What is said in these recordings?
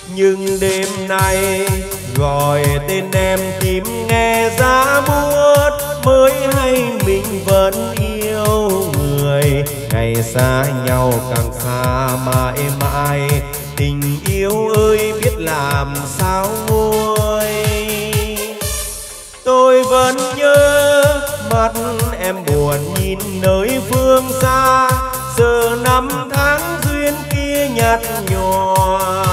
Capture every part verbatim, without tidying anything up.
Nhưng đêm nay gọi tên em chim nghe giá buốt, mới hay mình vẫn yêu người. Ngày xa nhau càng xa mãi mãi, tình yêu ơi biết làm sao nguôi. Tôi vẫn nhớ mắt em buồn nhìn nơi phương xa, giờ năm tháng duyên kia nhạt nhòa.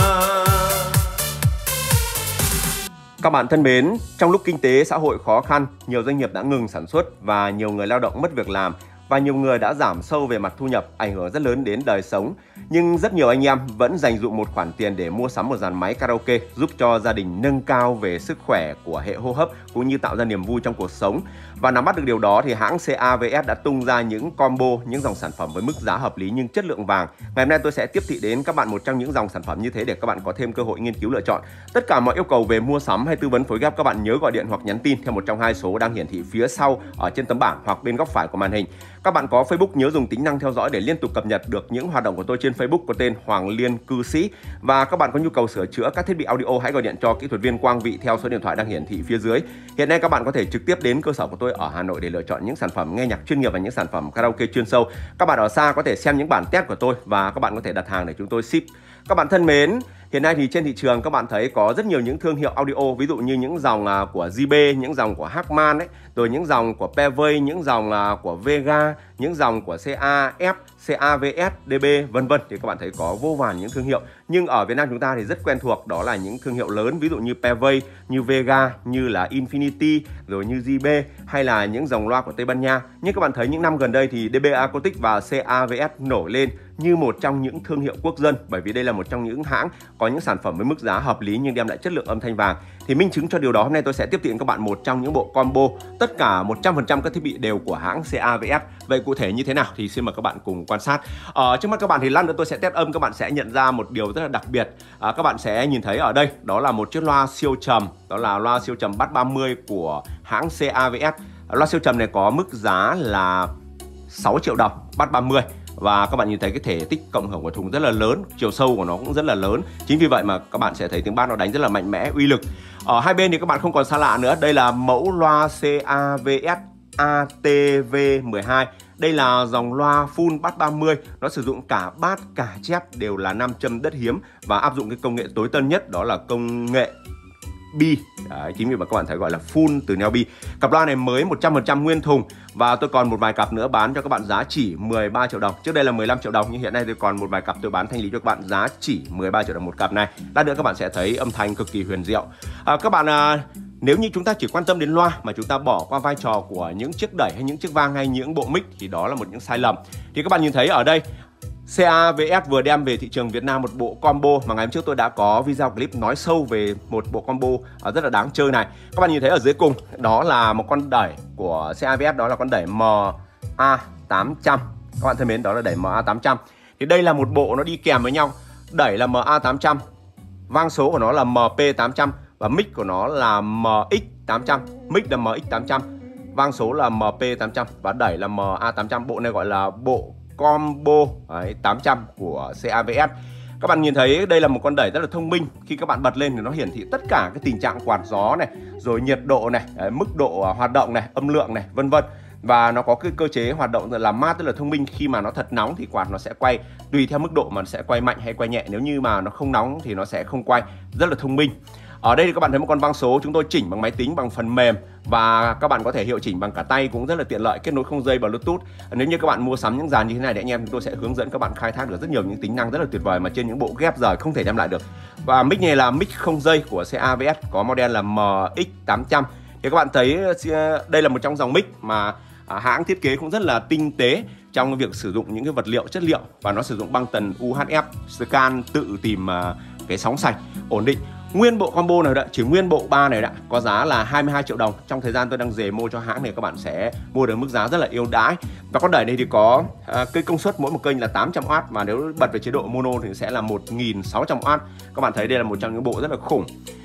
Các bạn thân mến, trong lúc kinh tế xã hội khó khăn, nhiều doanh nghiệp đã ngừng sản xuất và nhiều người lao động mất việc làm, và nhiều người đã giảm sâu về mặt thu nhập, ảnh hưởng rất lớn đến đời sống. Nhưng rất nhiều anh em vẫn dành dụm một khoản tiền để mua sắm một dàn máy karaoke, giúp cho gia đình nâng cao về sức khỏe của hệ hô hấp cũng như tạo ra niềm vui trong cuộc sống. Và nắm bắt được điều đó thì hãng xê a vê ét đã tung ra những combo, những dòng sản phẩm với mức giá hợp lý nhưng chất lượng vàng. Ngày hôm nay tôi sẽ tiếp thị đến các bạn một trong những dòng sản phẩm như thế để các bạn có thêm cơ hội nghiên cứu lựa chọn. Tất cả mọi yêu cầu về mua sắm hay tư vấn phối ghép các bạn nhớ gọi điện hoặc nhắn tin theo một trong hai số đang hiển thị phía sau ở trên tấm bảng hoặc bên góc phải của màn hình. Các bạn có Facebook nhớ dùng tính năng theo dõi để liên tục cập nhật được những hoạt động của tôi trên Facebook có tên Hoàng Liên Cư Sĩ. Và các bạn có nhu cầu sửa chữa các thiết bị audio hãy gọi điện cho kỹ thuật viên Quang Vị theo số điện thoại đang hiển thị phía dưới. Hiện nay các bạn có thể trực tiếp đến cơ sở của tôi ở Hà Nội để lựa chọn những sản phẩm nghe nhạc chuyên nghiệp và những sản phẩm karaoke chuyên sâu. Các bạn ở xa có thể xem những bản test của tôi và các bạn có thể đặt hàng để chúng tôi ship. Các bạn thân mến, hiện nay thì trên thị trường các bạn thấy có rất nhiều những thương hiệu audio, ví dụ như những dòng của gi bê, những dòng của Harman ấy, rồi những dòng của Pevey, những dòng của Vega, những dòng của xê a ép, xê a vê ét, đê bê vân vân, thì các bạn thấy có vô vàn những thương hiệu. Nhưng ở Việt Nam chúng ta thì rất quen thuộc, đó là những thương hiệu lớn, ví dụ như Pevey, như Vega, như là Infinity, rồi như gi bê hay là những dòng loa của Tây Ban Nha. Nhưng các bạn thấy những năm gần đây thì đê bê Acoustic và xê a vê ét nổi lên như một trong những thương hiệu quốc dân, bởi vì đây là một trong những hãng có những sản phẩm với mức giá hợp lý nhưng đem lại chất lượng âm thanh vàng. Thì minh chứng cho điều đó, hôm nay tôi sẽ tiếp tiện các bạn một trong những bộ combo tất cả một trăm phần trăm các thiết bị đều của hãng xê a vê ét. Vậy cụ thể như thế nào thì xin mời các bạn cùng quan sát. Ở trước mắt các bạn thì lát nữa tôi sẽ test âm, các bạn sẽ nhận ra một điều rất là đặc biệt. À, các bạn sẽ nhìn thấy ở đây đó là một chiếc loa siêu trầm, đó là loa siêu trầm Bass ba mươi của hãng xê a vê ét. Loa siêu trầm này có mức giá là sáu triệu đồng, Bass ba mươi. Và các bạn nhìn thấy cái thể tích cộng hưởng của thùng rất là lớn, chiều sâu của nó cũng rất là lớn. Chính vì vậy mà các bạn sẽ thấy tiếng bass nó đánh rất là mạnh mẽ, uy lực. Ở hai bên thì các bạn không còn xa lạ nữa. Đây là mẫu loa xê a vê ét a tê vê mười hai. Đây là dòng loa full Bass ba mươi. Nó sử dụng cả bass cả chép đều là nam châm đất hiếm và áp dụng cái công nghệ tối tân nhất, đó là công nghệ bi. Đấy, chính vì vậy các bạn thấy gọi là full từ neo bi. Cặp loa này mới một trăm phần trăm nguyên thùng và tôi còn một vài cặp nữa bán cho các bạn giá chỉ mười ba triệu đồng. Trước đây là mười lăm triệu đồng nhưng hiện nay tôi còn một vài cặp tôi bán thanh lý cho các bạn giá chỉ mười ba triệu đồng một cặp này. Lát nữa các bạn sẽ thấy âm thanh cực kỳ huyền diệu. À, các bạn à, nếu như chúng ta chỉ quan tâm đến loa mà chúng ta bỏ qua vai trò của những chiếc đẩy hay những chiếc vang hay những bộ mic thì đó là một những sai lầm. Thì các bạn nhìn thấy ở đây xê a vê ét vừa đem về thị trường Việt Nam một bộ combo mà ngày hôm trước tôi đã có video clip nói sâu về một bộ combo rất là đáng chơi này. Các bạn nhìn thấy ở dưới cùng đó là một con đẩy của xê a vê ét, đó là con đẩy em a tám trăm. Các bạn thân mến, đó là đẩy em a tám trăm. Thì đây là một bộ nó đi kèm với nhau. Đẩy là em a tám trăm, vang số của nó là em pê tám trăm và mic của nó là em ích tám trăm. Mic là em ích tám trăm, vang số là em pê tám trăm và đẩy là em a tám trăm. Bộ này gọi là bộ combo đấy, tám trăm của xê a vê ét. Các bạn nhìn thấy đây là một con đẩy rất là thông minh. Khi các bạn bật lên thì nó hiển thị tất cả cái tình trạng quạt gió này, rồi nhiệt độ này, đấy, mức độ hoạt động này, âm lượng này, vân vân. Và nó có cái cơ chế hoạt động làm mát rất là thông minh. Khi mà nó thật nóng thì quạt nó sẽ quay tùy theo mức độ mà nó sẽ quay mạnh hay quay nhẹ. Nếu như mà nó không nóng thì nó sẽ không quay. Rất là thông minh. Ở đây thì các bạn thấy một con vang số chúng tôi chỉnh bằng máy tính, bằng phần mềm và các bạn có thể hiệu chỉnh bằng cả tay cũng rất là tiện lợi, kết nối không dây Bluetooth. Nếu như các bạn mua sắm những dàn như thế này thì anh em chúng tôi sẽ hướng dẫn các bạn khai thác được rất nhiều những tính năng rất là tuyệt vời mà trên những bộ ghép rời không thể đem lại được. Và mic này là mic không dây của xê a vê ét, có model là em ích tám trăm. Thì các bạn thấy đây là một trong dòng mic mà hãng thiết kế cũng rất là tinh tế trong việc sử dụng những cái vật liệu chất liệu và nó sử dụng băng tần u hát ép scan tự tìm cái sóng sạch ổn định. Nguyên bộ combo này đã, chỉ nguyên bộ ba này đã có giá là hai mươi hai triệu đồng. Trong thời gian tôi đang demo cho hãng này các bạn sẽ mua được mức giá rất là ưu đãi. Và con đẩy này thì có à, cây công suất mỗi một kênh là tám trăm oát mà nếu bật về chế độ mono thì sẽ là một nghìn sáu trăm oát. Các bạn thấy đây là một trong những bộ rất là khủng.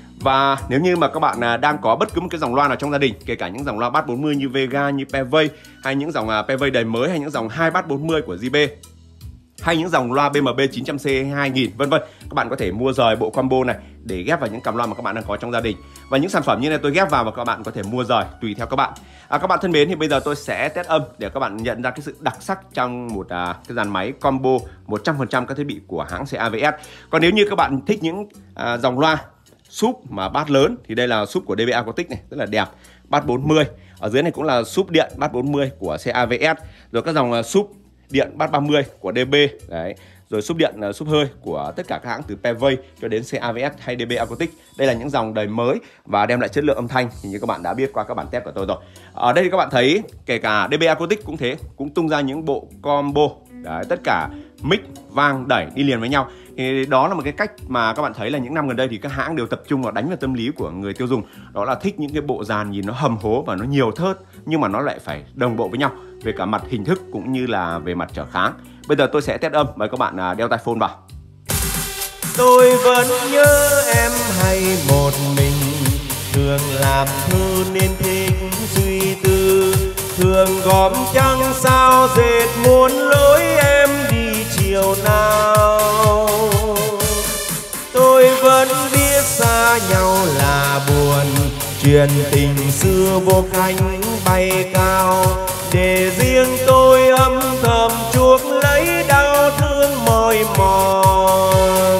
Và nếu như mà các bạn đang có bất cứ một cái dòng loa nào trong gia đình, kể cả những dòng loa Bass bốn mươi như Vega, như Pevey hay những dòng Pevey đời mới hay những dòng hai Bass bốn mươi của gi bê, hay những dòng loa B M B chín trăm C hai nghìn vân vân. Các bạn có thể mua rời bộ combo này để ghép vào những cặp loa mà các bạn đang có trong gia đình. Và những sản phẩm như này tôi ghép vào và các bạn có thể mua rời tùy theo các bạn. À, các bạn thân mến, thì bây giờ tôi sẽ test âm để các bạn nhận ra cái sự đặc sắc trong một à, cái dàn máy combo một trăm phần trăm các thiết bị của hãng xê a vê ét. Còn nếu như các bạn thích những à, dòng loa súp mà bass lớn thì đây là súp của đê bê Acoustic này, rất là đẹp, bass bốn mươi. Ở dưới này cũng là súp điện bass bốn mươi của xê a vê ét. Rồi các dòng súp điện bass ba mươi của đê bê đấy. Rồi súp điện súp hơi của tất cả các hãng từ Pevey cho đến xê a vê ét hay đê bê Acoustic. Đây là những dòng đời mới và đem lại chất lượng âm thanh thì như các bạn đã biết qua các bản test của tôi rồi. Ở đây các bạn thấy kể cả đê bê Acoustic cũng thế, cũng tung ra những bộ combo đấy, tất cả mic, vang, đẩy đi liền với nhau. Thì đó là một cái cách mà các bạn thấy là những năm gần đây thì các hãng đều tập trung vào đánh vào tâm lý của người tiêu dùng. Đó là thích những cái bộ dàn nhìn nó hầm hố và nó nhiều thớt nhưng mà nó lại phải đồng bộ với nhau về cả mặt hình thức cũng như là về mặt trở kháng. Bây giờ tôi sẽ test âm, mời các bạn đeo tai phone vào. Tôi vẫn nhớ em hay một mình, thường làm thư nên thích suy tư, thường gom trăng sao dệt muốn lối em đi chiều nào. Tôi vẫn biết xa nhau là buồn, chuyện tình xưa vô cánh bay cao, để riêng tôi âm thầm chuốc lấy đau thương mỏi mòn.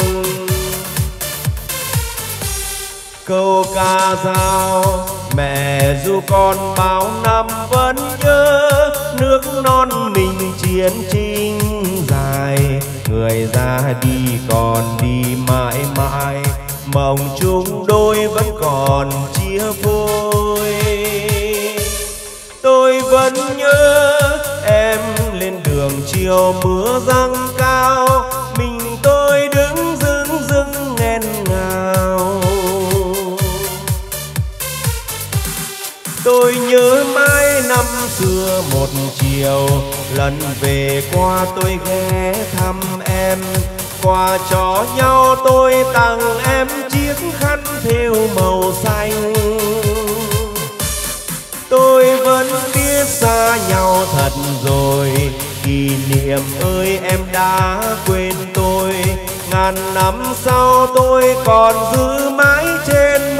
Câu ca dao mẹ ru con bao năm vẫn nhớ, nước non mình chiến tranh dài, người ra đi còn đi mãi mãi, mộng chung đôi vẫn còn chia phôi. Tôi vẫn nhớ em lên đường chiều mưa giăng cao, mình tôi đứng dưng dưng nghẹn ngào. Tôi nhớ mãi năm xưa một chiều, lần về qua tôi ghé thăm em, quà cho nhau tôi tặng em chiếc khăn thêu màu xanh. Tôi vẫn biết xa nhau thật rồi, kỷ niệm ơi em đã quên tôi, ngàn năm sau tôi còn giữ mãi trên